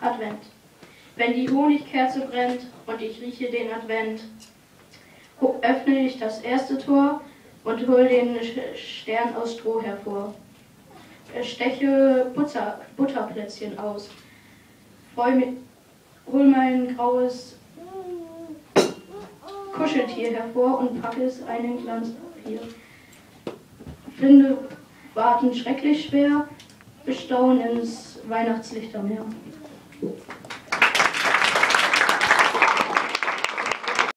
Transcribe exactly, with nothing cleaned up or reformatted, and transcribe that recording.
Advent. Wenn die Honigkerze brennt und ich rieche den Advent, öffne ich das erste Tor und hol den Stern aus Stroh hervor. Steche Butter, Butterplätzchen aus, freu mich, hol mein graues Kuscheltier hervor und packe es einen Glanzpapier. Finde Warten schrecklich schwer, bestaunen ins Weihnachtslichtermeer.